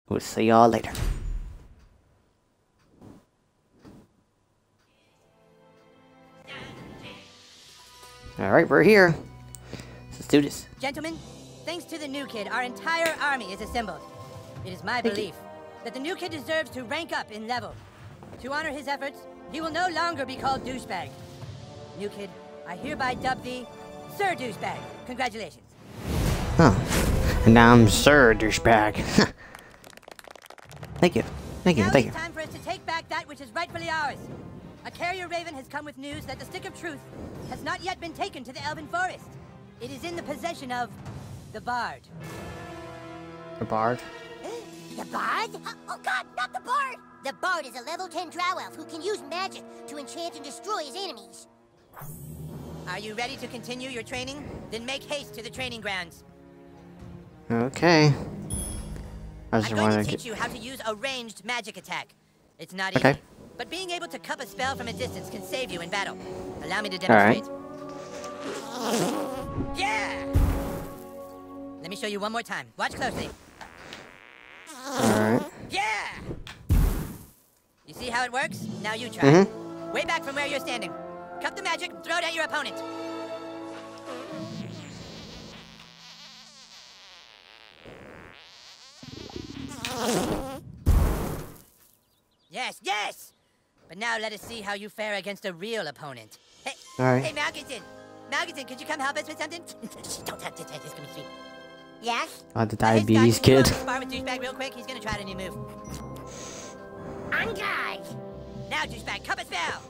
We'll see y'all later. Alright, we're here. Let's do this. Gentlemen, thanks to the new kid, our entire army is assembled. It is my belief that the new kid deserves to rank up in level. To honor his efforts, he will no longer be called Douchebag. New kid, I hereby dub thee Sir Douchebag. Congratulations. Oh, and now I'm Sir Douchebag. Thank you. Thank you. Now Thank you. it's time for us to take back that which is rightfully ours. A carrier raven has come with news that the Stick of Truth has not yet been taken to the Elven Forest. It is in the possession of the Bard. The Bard? The Bard? Oh god, not the Bard! The Bard is a level 10 drow elf who can use magic to enchant and destroy his enemies. Are you ready to continue your training? Then make haste to the training grounds. Okay. I just I'm going want to to teach get... you how to use a ranged magic attack. It's not Okay. easy, but being able to cup a spell from a distance can save you in battle. Allow me to demonstrate. Yeah! Let me show you one more time. Watch closely. Alright. Yeah! You see how it works? Now you try. Way back from where you're standing. Cup the magic, throw it at your opponent. Yes, yes! But now let us see how you fare against a real opponent. Hey, Alright. hey, Malkinson! Malkinson, could you come help us with something? Don't touch this, it's gonna be sweet. Yes? Oh, the Hey, diabetes Scott, can you kid. go spar with Douchebag real quick? He's gonna try a new move. On guard! Now, Douchebag, cup a spell!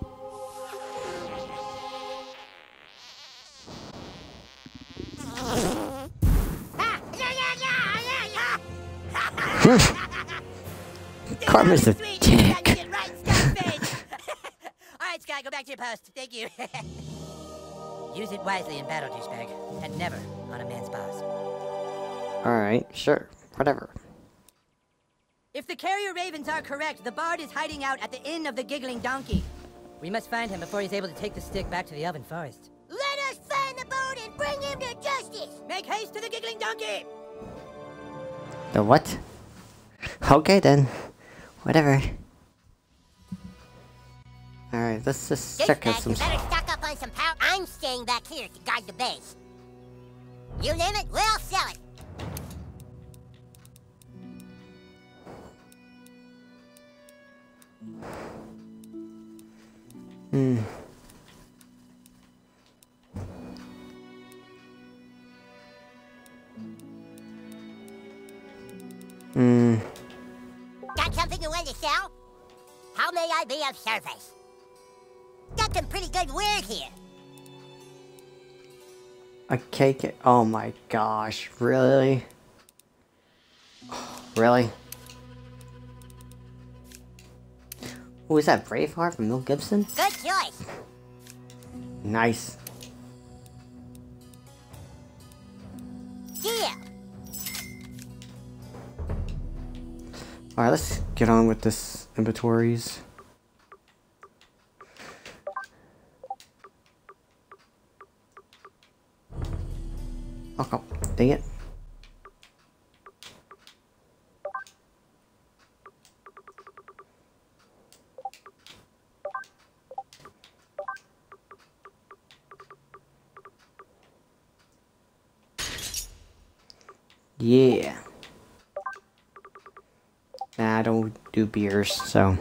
Karma's a Sweet, dick. you get right in Scott's face. All right, Scott, go back to your post. Thank you. Use it wisely in battle, Douchebag, and never on a man's boss. Alright, sure. Whatever. If the carrier ravens are correct, the Bard is hiding out at the Inn of the Giggling Donkey. We must find him before he's able to take the stick back to the Elven Forest. Let us find the Bard and bring him to justice! Make haste to the Giggling Donkey! The what? Okay then. Whatever. Alright, let's just check out Douchebag, some... you better stock up on some power. I'm staying back here to guard the base. You name it, we'll sell it. Got something you want to sell? How may I be of service? Got some pretty good word here. A cake. Oh my gosh. Really? Really? Oh, is that Braveheart from Mel Gibson? Good choice. Nice. Deal. Alright, let's get on with this inventories. Oh, dang it. Yeah. Nah, I don't do beers, so.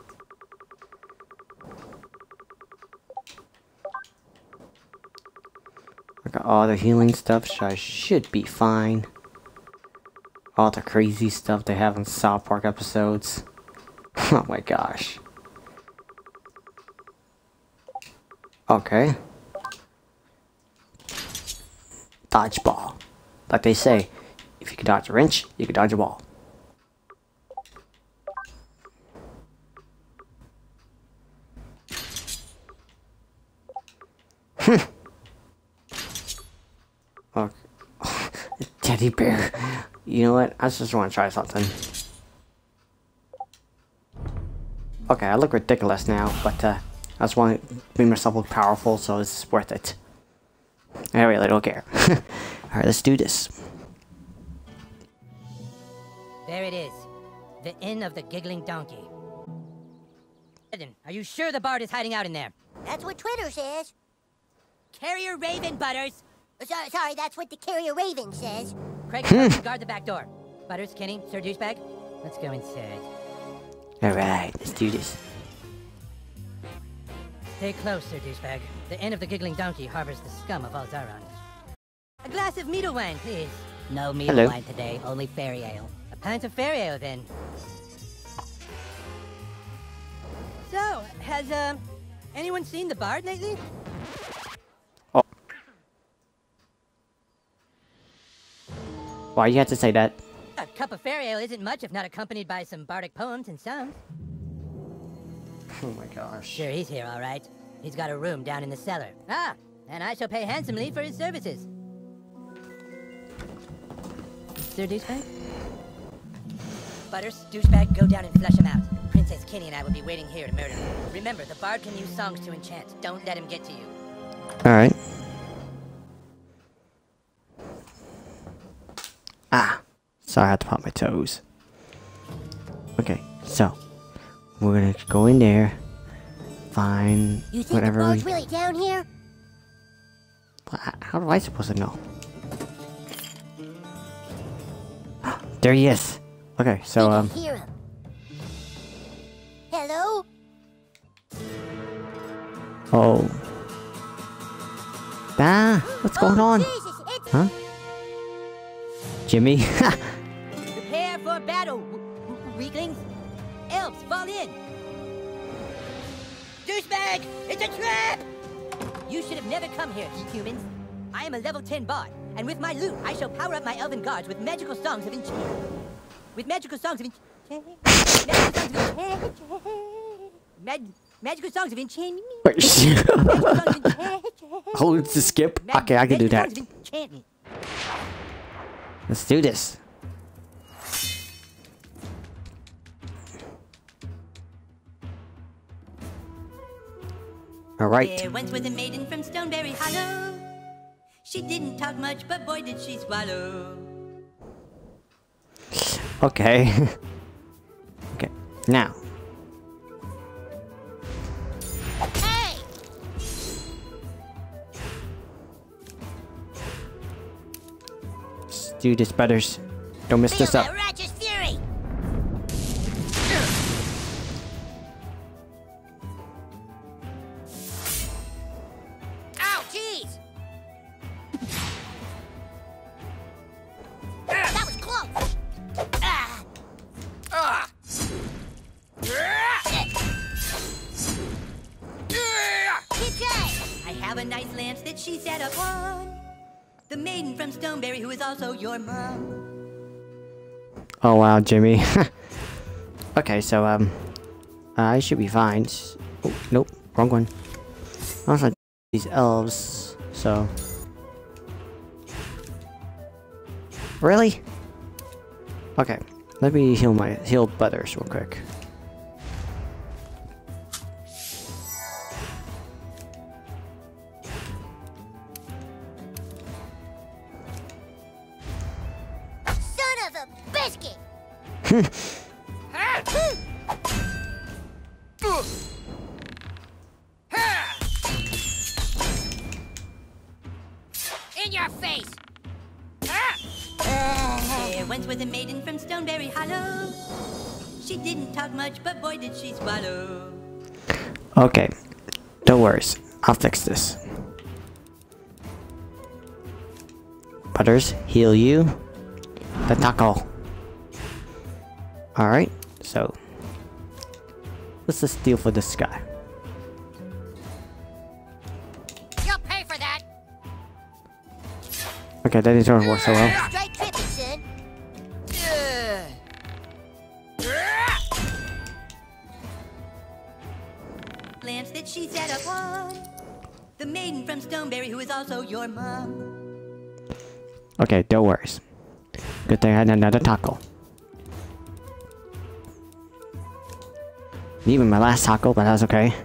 I got all the healing stuff, so I should be fine. All the crazy stuff they have in South Park episodes. Oh my gosh. Okay. Dodgeball. Like they say, if you can dodge a wrench, you can dodge a ball. Okay. Teddy bear. You know what? I just want to try something. Okay, I look ridiculous now, but I just want to make myself look powerful, so it's worth it. I really don't care. Alright, let's do this. There it is. The Inn of the Giggling Donkey. Are you sure the Bard is hiding out in there? That's what Twitter says. Carrier Raven, Butters! Sorry, that's what the Carrier Raven says. Craig, guard the back door. Butters, Kenny, Sir Douchebag, let's go inside. Alright, let's do this. Stay close, Sir Douchebag. The Inn of the Giggling Donkey harbors the scum of Alzaron. A glass of meadow wine, please. No meadow wine today, only fairy ale. A pint of fairy ale, then. So, has, anyone seen the Bard lately? Oh. Why you have to say that? A cup of fairy ale isn't much if not accompanied by some bardic poems and songs. Oh my gosh. Sure, he's here, all right. He's got a room down in the cellar. Ah, and I shall pay handsomely for his services. Sir Douchebag? Butters, Douchebag, go down and flush him out. Princess Kenny and I will be waiting here to murder him. Remember, the Bard can use songs to enchant. Don't let him get to you. Alright. Ah. Sorry, I had to pop my toes. Okay, so. We're gonna go in there. Find You think whatever the Bard's really down here? How am I supposed to know? There he is. Okay, so I can hear him. Hello? Oh. Ah, what's going on? Jesus, it's... Huh? Jimmy? Prepare for battle, weaklings. Elves, fall in. Douchebag, it's a trap! You should have never come here, humans. I am a level 10 bard, and with my loot, I shall power up my elven guards with magical songs of enchantment. With magical songs of enchantment. Magical songs of enchantment. Hold to skip. Okay, I can do that. Let's do this. Alright. There once was a maiden from Stoneberry Hollow. She didn't talk much, but boy did she swallow. Okay. Okay. Now. Hey! Let's do this, Butters. Don't mess this up. Feel my righteous fury! Ow, jeez! That was close! Ah! Ah! I have a nice lance that she set upon. The maiden from Stoneberry who is also your mom. Oh wow, Jimmy. Okay, so I should be fine. Oh, nope, wrong one. Also, these elves. So, really? Okay, let me heal Butters real quick. Son of a biscuit! In your face! There once was a maiden from Stoneberry Hollow. She didn't talk much, but boy did she swallow. Okay, no worries. I'll fix this. Butters, heal you. The taco. Alright, so let's just deal for this guy. You'll pay for that! Okay, that didn't work so well. Straight tripping, son. Lance that she set upon. The maiden from Stoneberry who is also your mom. Okay, no worries. Good thing I had another taco. Even my last taco, but that's okay.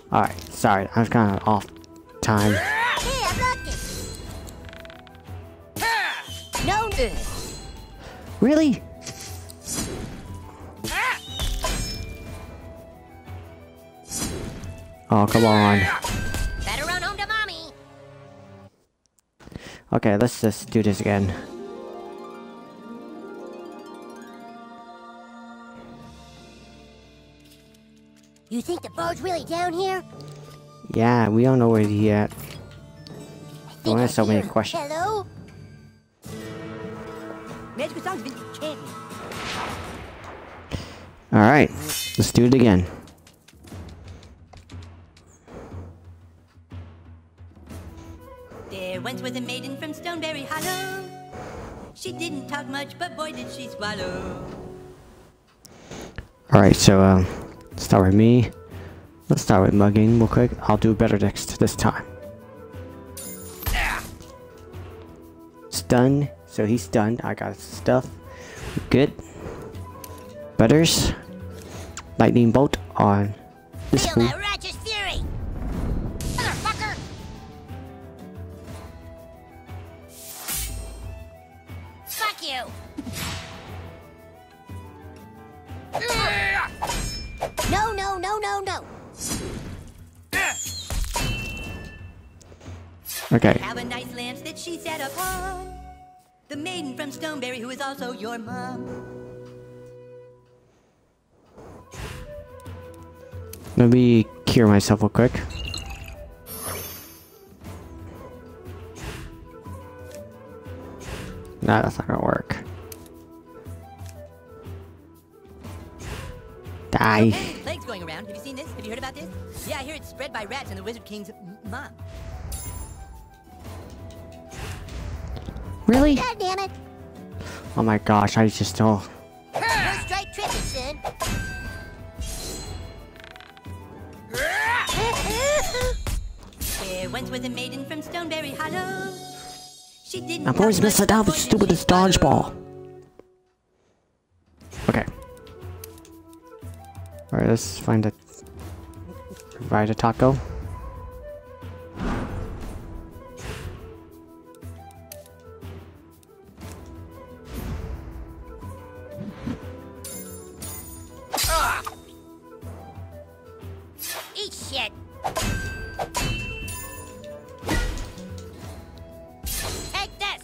Alright, sorry, I was kind of off time. Hey, I blocked it. No. Really? Oh, come on. Better run home to mommy. Okay, let's just do this again. You think the bird's really down here? Yeah, we don't know where he at. Don't ask so many hear- questions. Hello? Magical songs vintage champion. Alright, let's do it again. There once was a maiden from Stoneberry Hollow. She didn't talk much, but boy did she swallow. Alright, so, start with me. Let's start with mugging real quick. I'll do better this time. Stun. So he's stunned. I got his stuff. Good. Butters. Lightning bolt on this Feel fool. that righteous fury! Motherfucker! Fuck you! No, no, no, no, no! Okay. Have a nice lance that she sat upon. The maiden from Stoneberry who is also your mom. Let me cure myself real quick. Nah, that's not gonna work. Die. Okay, plague's going around. Have you seen this? Have you heard about this? Yeah, I hear it's spread by rats and the Wizard King's mom. Really? God damn it! Oh my gosh, I just don't. First straight tripping, son. There once was a maiden from Stoneberry Hollow. She didn't. I'm always talk messing much, out but with boy, stupid did she swallow. dodgeball. Okay. Alright, let's find a taco. Eat shit! Take this!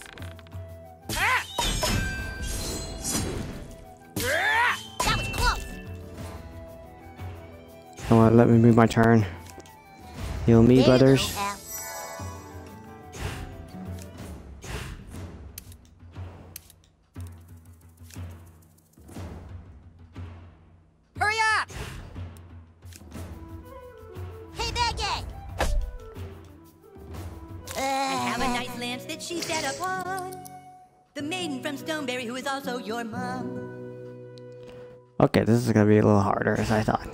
That was close! You know what, let me move my turn. Heal me, There you go, brothers. pal. Hurry up! Hey, bad guy! Have a nice lance that she sat upon. The maiden from Stoneberry who is also your mom. Okay, this is gonna be a little harder as I thought.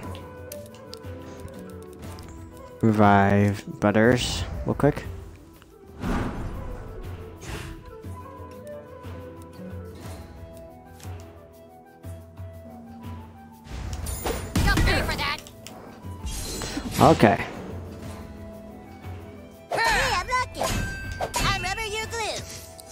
Revive Butters real quick. Don't pay for that! Okay. Hey, I'm lucky! I'm rubber, you're glue!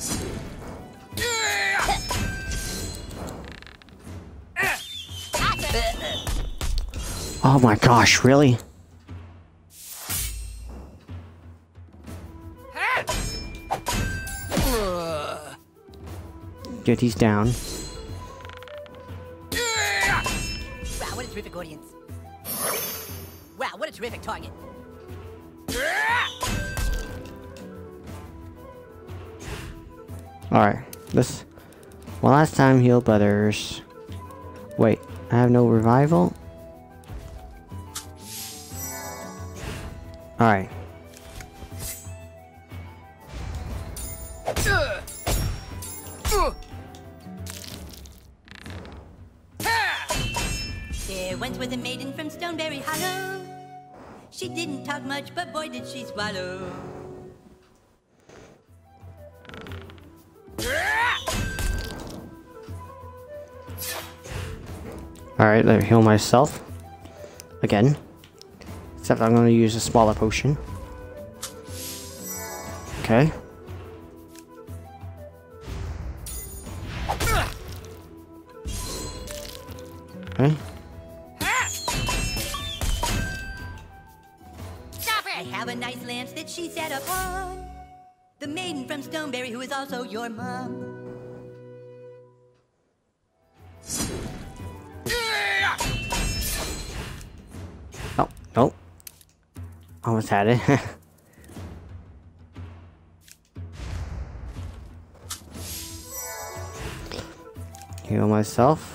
Oh my gosh, really? Good, he's down. Wow, what a terrific audience. Wow, what a terrific target. Alright, this. Well, last time heal Butters. Wait, I have no revival? Alright. There once was a maiden from Stoneberry Hollow. She didn't talk much, but boy did she swallow. Alright, let me heal myself. Again. Except I'm gonna use a smaller potion. Okay. Okay. I have a nice lance that she set upon. The maiden from Stoneberry who is also your mom. Oh, nope. Almost had it. Heal myself.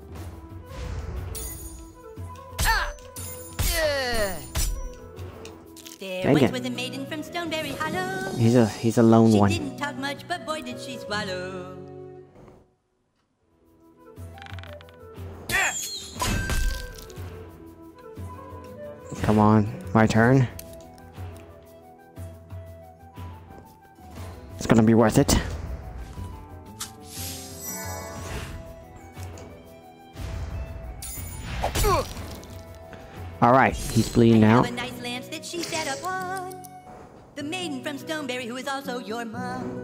There Dang once it. was a maiden from Stoneberry Hollow. He's a lone She one. didn't talk much, but boy did she swallow. Come on, my turn. It's gonna be worth it. Alright, he's bleeding I now. have a nice lance that she set upon. The maiden from Stoneberry who is also your mom.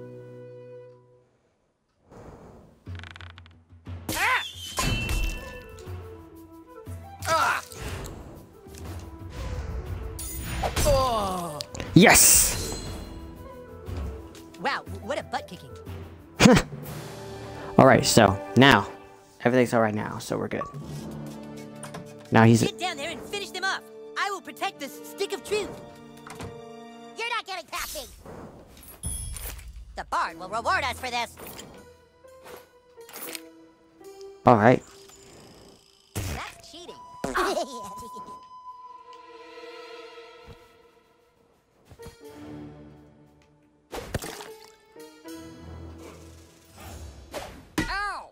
Yes! Wow, what a butt kicking. Alright, so now everything's alright now, so we're good. Now he's Get down there and finish them off. I will protect this stick of truth. You're not getting past me. The Bard will reward us for this. alright. That's cheating. Ow!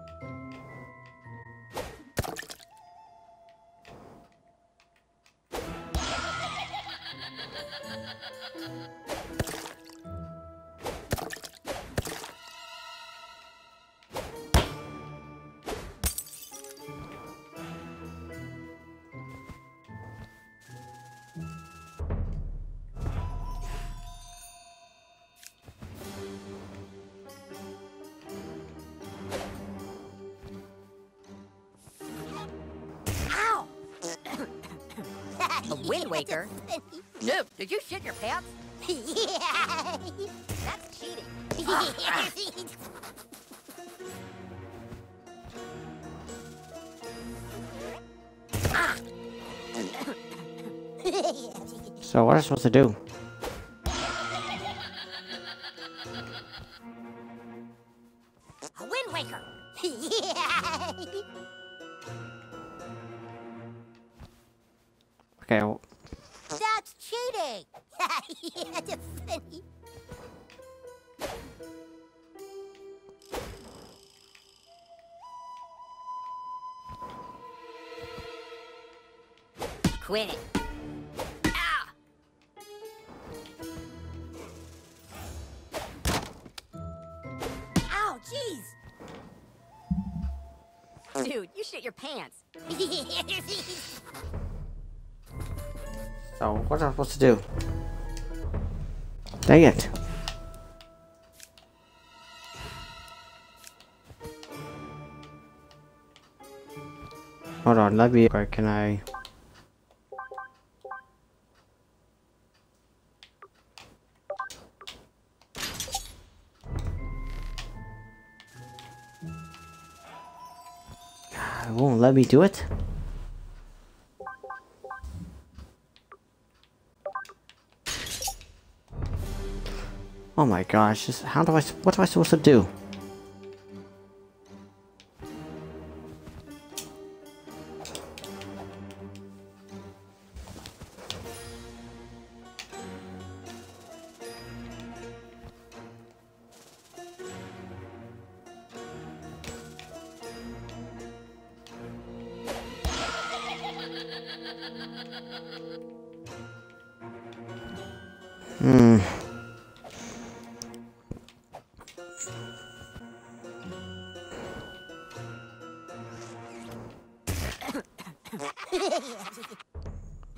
Ow! A Wind Waker? Noob, did you shit your pants? Yeah. That's cheating. So what am I supposed to do? A Wind Waker. Yeah. Okay, well, That's cheating. Yeah, funny. Quit it. Ah! Ow, jeez. Dude, you shit your pants. so what am I supposed to do? Dang it. Hold on, let me, or can I? It won't let me do it. Oh my gosh, how do what am I supposed to do?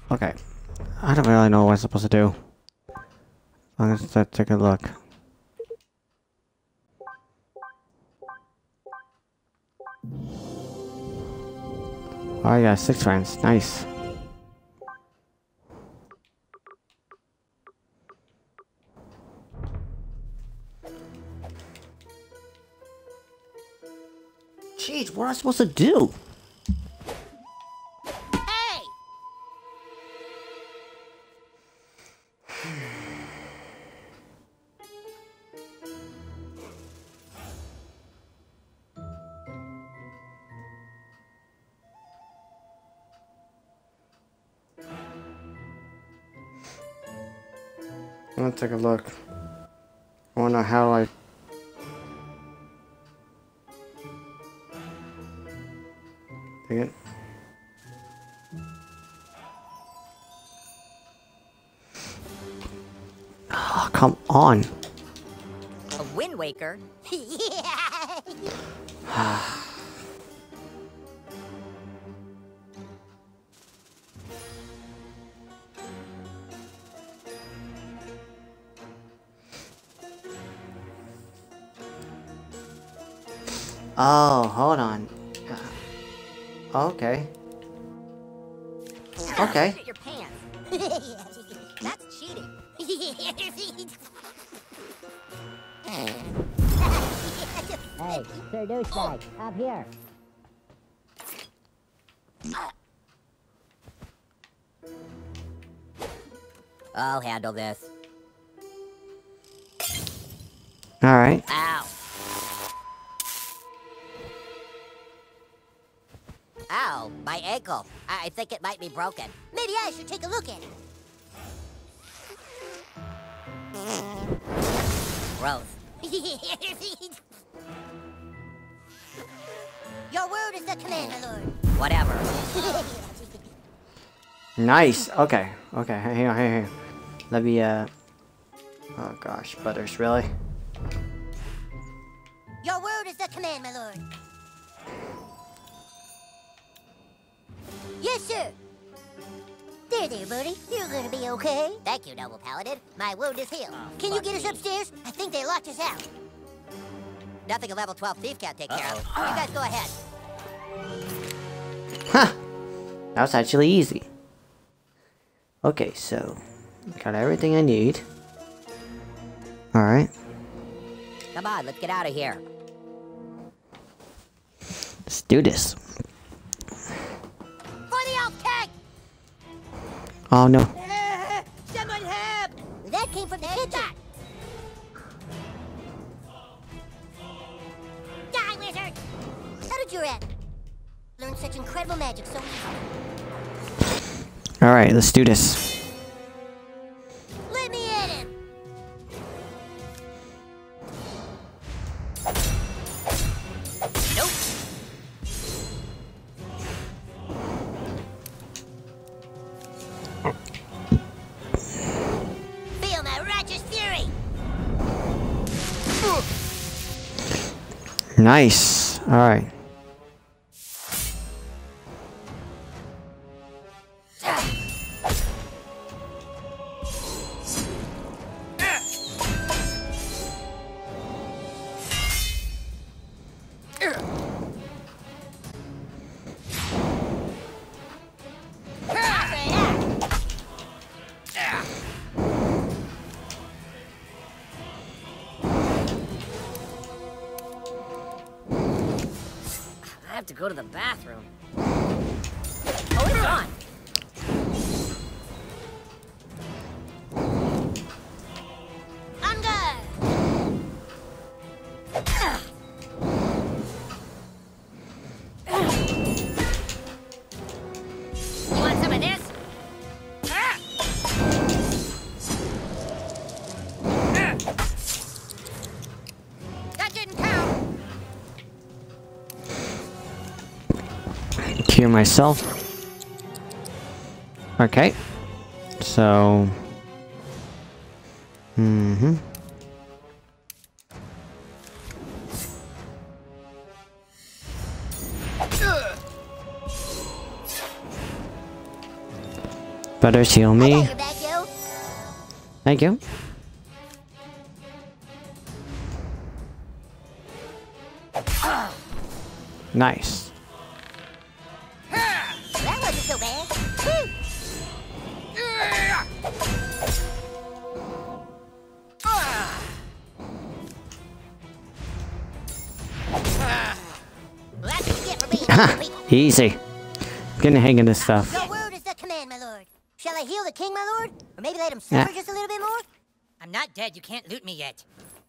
Okay. I don't really know what I'm supposed to do. Let's take a look. Oh, I got 6 friends. Nice. Jeez, what am I supposed to do? Hey! Let's take a look. I wonder how I... Take it. Oh, come on. A Wind Waker? Yeah! Oh, hold on. Okay. Okay. Shit your pants. That's cheating. Hey, Sir Douchebag, up here. I'll handle this. Alright. Ow. Ow, my ankle. I think it might be broken. Maybe I should take a look at it. Gross. Your word is the command, my lord. Whatever. Nice. Okay. Okay. Hang on. Hang on. Let me, Oh gosh. Butters, really? Your word is the command, my lord. Yes, sir. There, buddy. You're gonna be okay. Thank you, Noble Paladin. My wound is healed. Can you get us upstairs? I think they locked us out. Nothing a level 12 thief can't take care of. You guys go ahead. Huh. That was actually easy. Okay, so... got everything I need. Alright. Come on, let's get out of here. Let's do this. For the elf tank! Oh no. Someone help! That came from the kitchen. Die, wizard! How did you learn such incredible magic so easily? Alright, let's do this. Let me at him! Nope. Feel my righteous fury! Nice. Alright. I have to go to the bathroom. Oh, it's on. On guard! You want some of this? That didn't count. Cure myself. Okay. So... Butters, heal I got me. your back, yo. Thank you. Nice. That wasn't so bad. Woo. Well, that's what you get for being people. Easy. Getting the hang of this stuff. Your word is the command, my lord. Shall I heal the king, my lord? Or maybe let him suffer just a little bit more? I'm not dead. You can't loot me yet.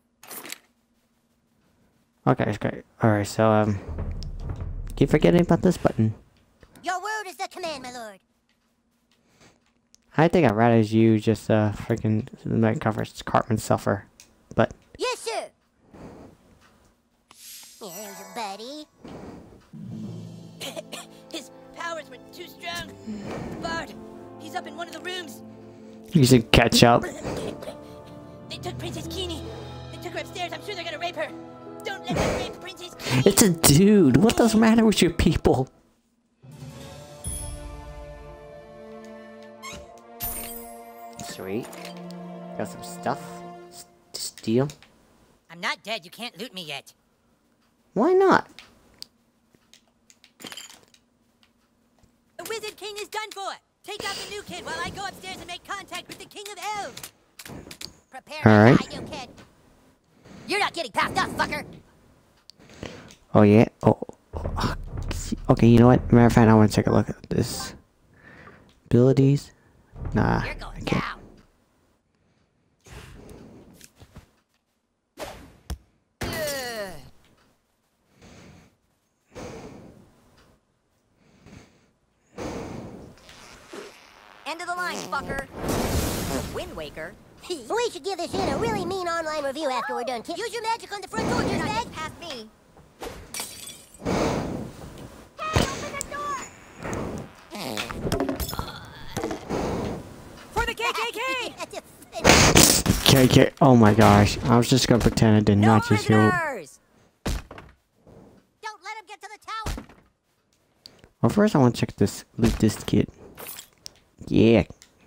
Okay, it's great. Alright, so, keep forgetting about this button. Your word is the command, my lord. I think I'd rather you just, freaking, like, cover Cartman suffer. But, Yes, sir. Yeah, there's your buddy. His powers were too strong. Bard, he's up in one of the rooms. you should catch up. They took Princess Keene. They took her upstairs. I'm sure they're gonna rape her. Don't let them rape Princess Keene. It's a dude. What does matter with your people? Sweet. Got some stuff to steal. I'm not dead. You can't loot me yet. Why not? The Wizard King is done for. Take out the new kid while I go upstairs and make contact with the King of Elves. Prepare All right. to die, new kid. You're not getting past us, fucker. Oh yeah. Oh. Okay. You know what? Matter of fact, I want to take a look at this. Abilities. Nah. You're I going can't. down. End of the line, fucker. Wind Waker. We should give this in a really mean online review after we're done, kid. Use your magic on the front door, You're just not bag. getting past me. For the KKK! KK. Oh my gosh. I was just gonna pretend I did No not just hear. prisoners! Don't let him get to the tower. Well, first I want to check this. Loot this kid. Yeah.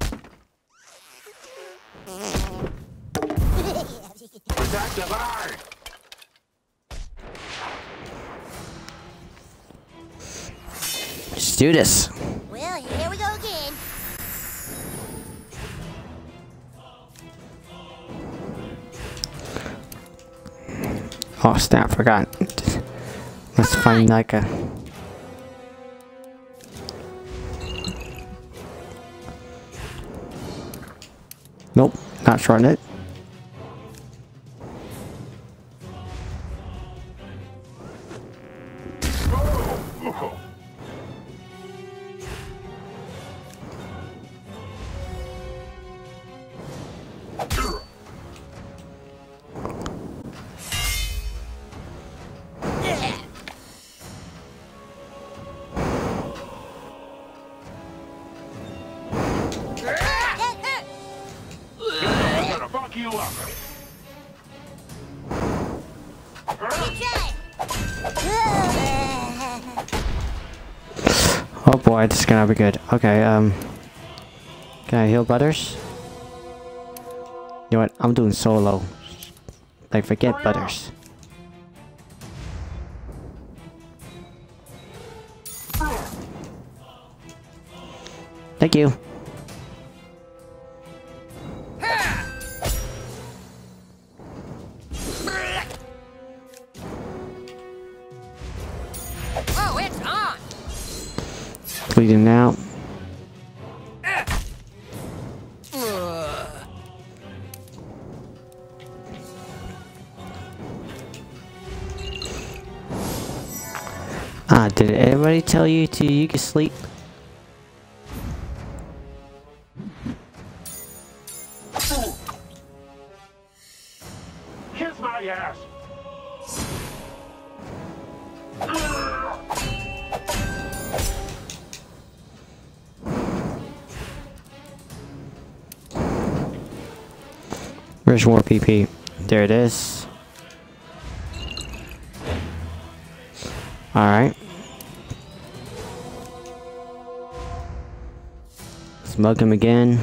Protect the guard! Let's do this. Well, here we go again. Oh snap! Forgot. Let's find like a. Nope, not shorten it. I'm gonna fuck you up! Oh boy, this is gonna be good. Okay, can I heal Butters? You know what? I'm doing solo. Like, forget Butters. Thank you. Oh, it's on! Bleeding out. Ah, did everybody tell you you can sleep? Kiss my ass! Where's more PP? There it is. Alright. Let's Smug him again.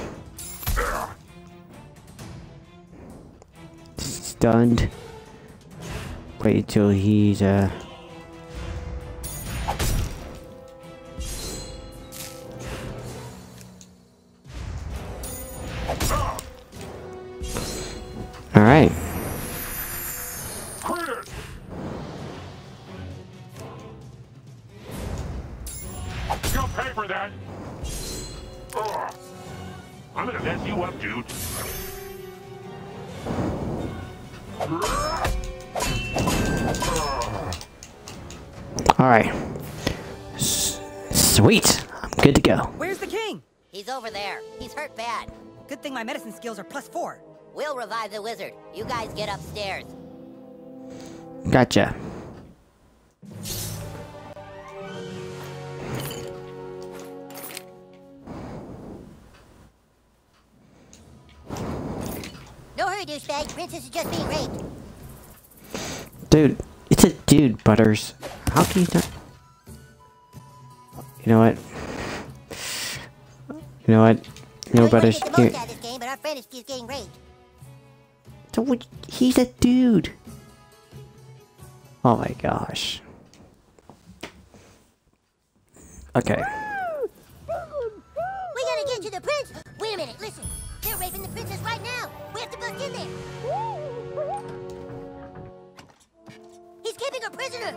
Stunned. Wait till he's Alright. Crit! You'll pay for that! Ugh. I'm gonna mess you up, dude. Alright. Sweet! I'm good to go. Where's the king? He's over there. He's hurt bad. Good thing my medicine skills are +4. We'll revive the wizard. You guys get upstairs. Gotcha. No hurry, douchebag. Princess is just being raped. Dude, it's a dude, Butters. How can you not... You know what? You know what? You know, Butters, the most here. out of this game, but our friend is getting raped. So he's a dude. Oh my gosh. Okay. We gotta get to the prince. Wait a minute, listen. They're raping the princess right now. We have to bust in there. He's keeping her prisoner.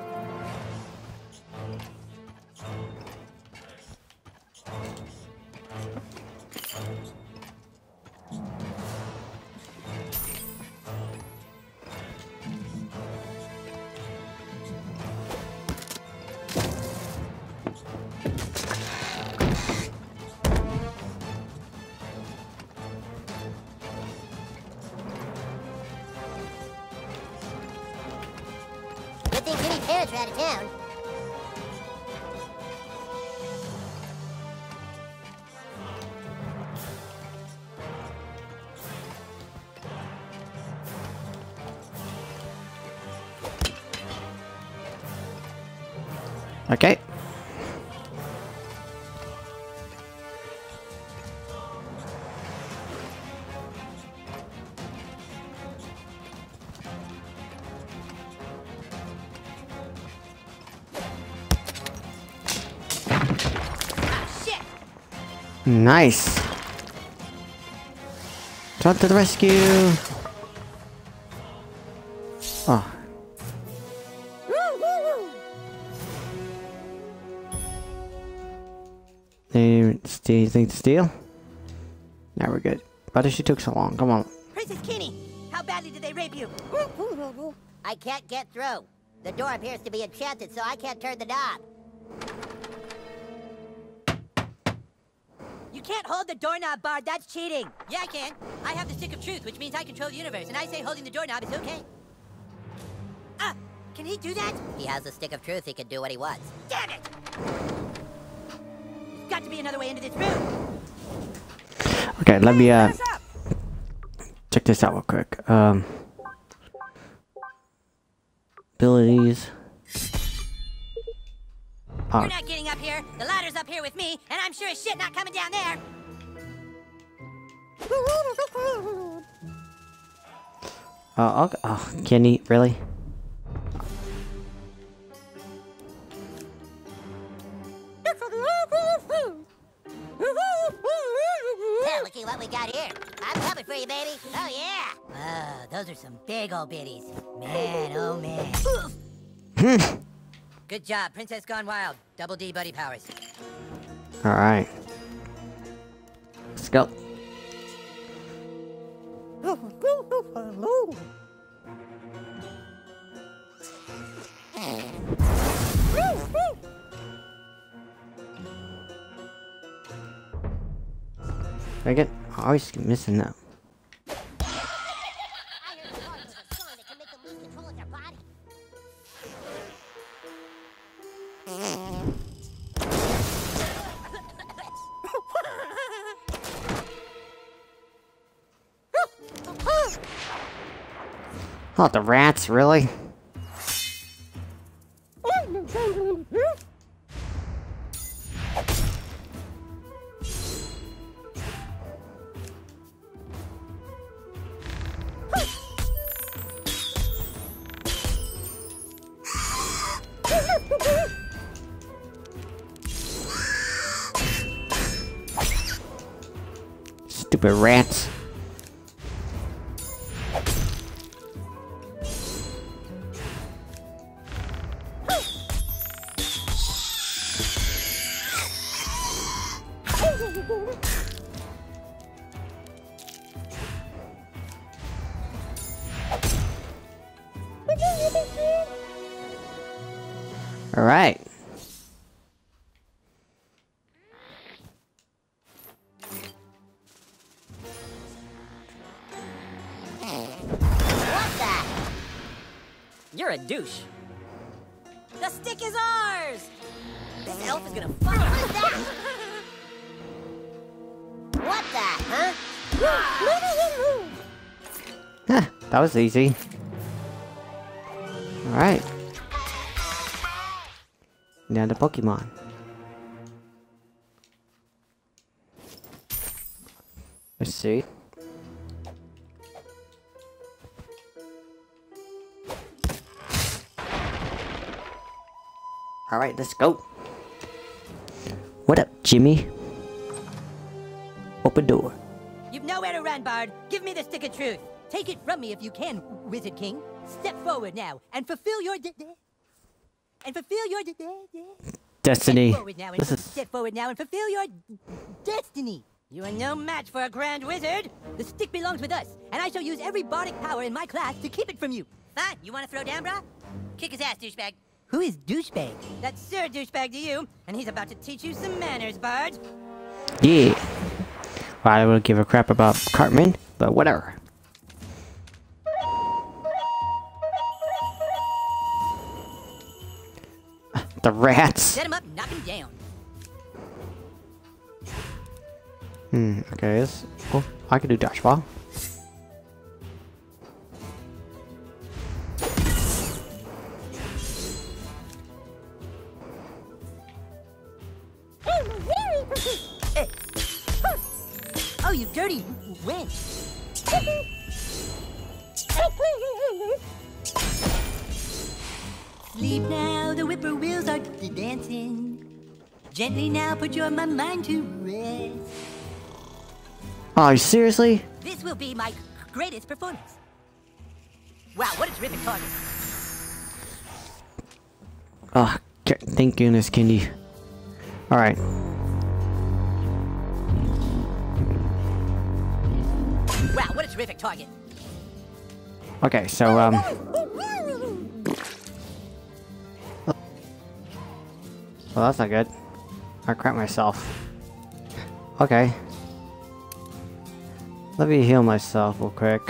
Good thing Penny's parents are out of town. Okay. Nice. Jump to the rescue. Oh. Anything to steal? Now we're good. But she took so long. Come on. Princess Kenny, how badly did they rape you? I can't get through. The door appears to be enchanted, so I can't turn the knob. You can't hold the doorknob, Bard. That's cheating. Yeah, I can. I have the stick of truth, which means I control the universe, and I say holding the doorknob is okay. Ah, can he do that? He has the stick of truth. He can do what he wants. Damn it! There's got to be another way into this room. Okay, let me Hey, what's up? check this out real quick. Abilities. You're not getting up here. The ladder's up here with me, and I'm sure as shit not coming down there. Okay. Oh, Kenny, really? Well, looky what we got here. I'm coming for you, baby. Oh, yeah. Oh, those are some big old biddies. Man, oh man. Good job, Princess Gone Wild. Double D buddy powers. Alright. Let's go. I always get missing that. I heard the part of a song that can make them lose control of their body. Oh, the rats, really? Stupid rats. All right. What the? You're a douche. The stick is ours! This elf is gonna fuck us. What the, huh? Huh, that was easy. All right. Now the Pokemon. Let's see. Alright, let's go. What up, Jimmy? Open door. You've nowhere to run, Bard. Give me the stick of truth. Take it from me if you can, Wizard King. Step forward now and fulfill your Destiny. Step forward now and fulfill your destiny. You are no match for a grand wizard. The stick belongs with us, and I shall use every bardic power in my class to keep it from you. Fine, you wanna throw down, brah? Kick his ass, douchebag. Who is douchebag? That's Sir Douchebag to you, and he's about to teach you some manners, Bard. Yeah. Well, I don't give a crap about Cartman, but whatever. The rats. Set him up, knock him down. Okay, oh, I can do dodgeball. Oh, you dirty wench. Sleep now, the whippoorwills are dancing. Gently now, put your mind to rest. Oh, seriously? This will be my greatest performance. Wow, what a terrific target. Oh, thank goodness, Kindy. Alright. Wow, what a terrific target. Okay, so, well, that's not good. I crap myself. Okay. Let me heal myself real quick.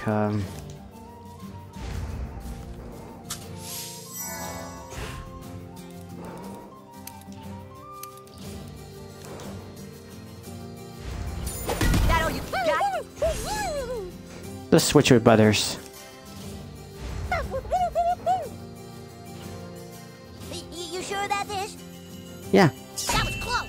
That all you got? Let's switch with brothers. You sure about this? Yeah. That was close.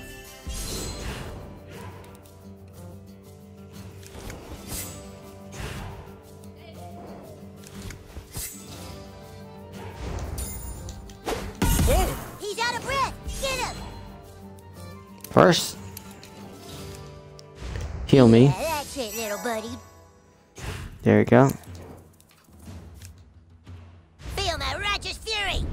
He's out of breath. Get him. First, heal me. Yeah, that's it, little buddy. There you go. Feel my righteous fury.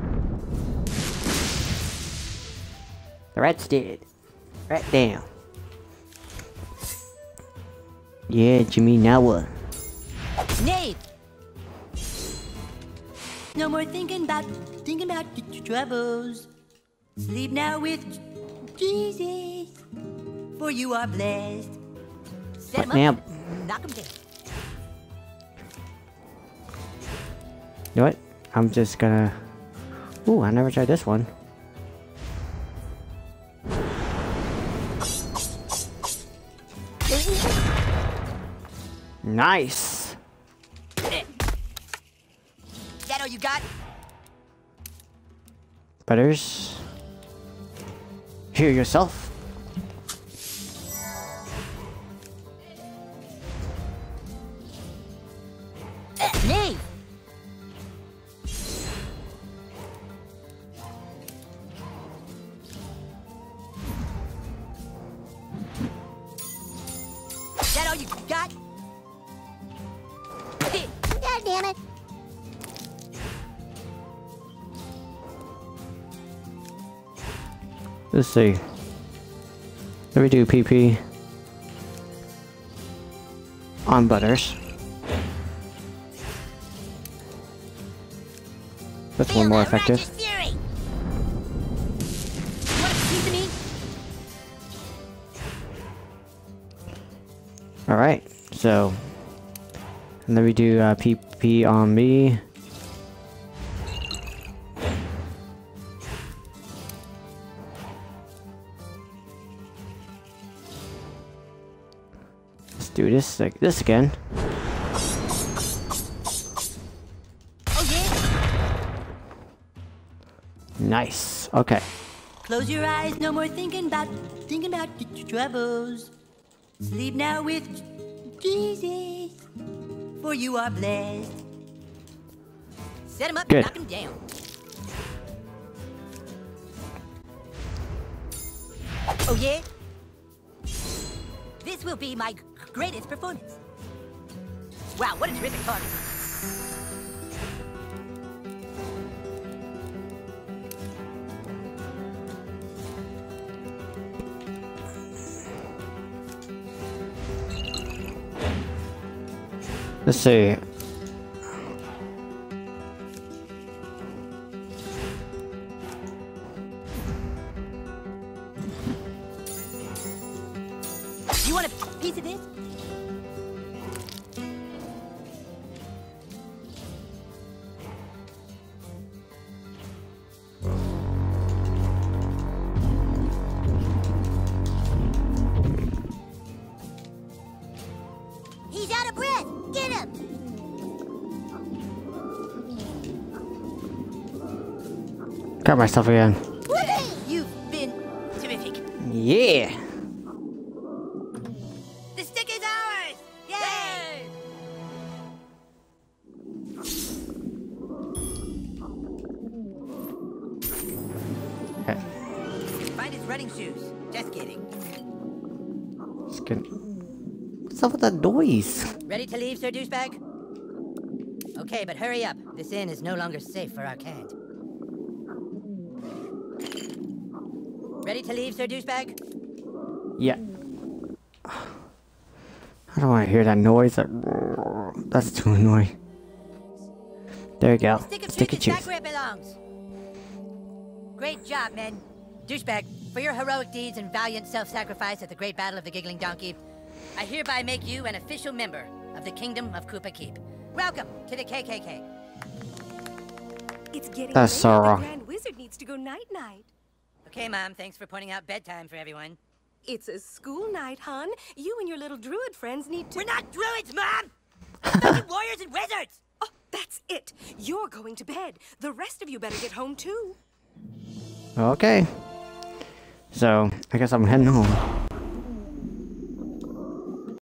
The rat's dead. Rat down. Yeah, Jimmy, now what? Knave! No more thinking about troubles. Sleep now with Jesus, for you are blessed. Set him Now, up, knock him down. you know what? I'm just gonna... Ooh, I never tried this one. Nice! That all you got? Butters. Heal yourself. Knave! That all you got? God damn it. Let's see. Let me do PP on Butters. That's one more effective. Fury. Want a piece of me? Alright, so let me do PP on me. Let's do this like this again. Oh yeah? Nice. Okay. Close your eyes, no more thinking about your troubles. Sleep now with Jesus, for you are blessed. Set him up Good. and knock him down. Oh yeah? This will be my greatest performance. Wow, what a terrific target. Let's see. You want a piece of this? He's out of breath. Get him. Got myself again. You've been terrific. Yeah. The stick is ours! Yay! Okay. Find his running shoes. Just kidding. Let's get... What's up with that noise? Ready to leave, Sir Douchebag? Okay, but hurry up. This inn is no longer safe for our kind. Ready to leave, Sir Douchebag? Yeah. I don't want to hear that noise. That's too annoying. There you go. Stick of Stick truth of is back truth. where it belongs. Great job, men. Douchebag, for your heroic deeds and valiant self-sacrifice at the Great Battle of the Giggling Donkey, I hereby make you an official member of the Kingdom of Koopa Keep. Welcome to the KKK. It's getting That's late. so The wrong. Grand Wizard needs to go night-night. Okay, Mom, thanks for pointing out bedtime for everyone. It's a school night, hon. You and your little druid friends need to... We're not druids, Mom! We're fucking warriors and wizards! Oh, that's it. You're going to bed. The rest of you better get home, too. Okay. So, I guess I'm heading home.